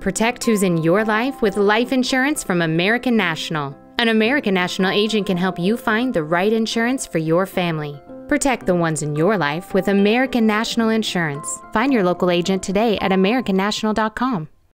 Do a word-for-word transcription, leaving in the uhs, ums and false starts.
Protect who's in your life with life insurance from American National. An American National agent can help you find the right insurance for your family. Protect the ones in your life with American National Insurance. Find your local agent today at American National dot com.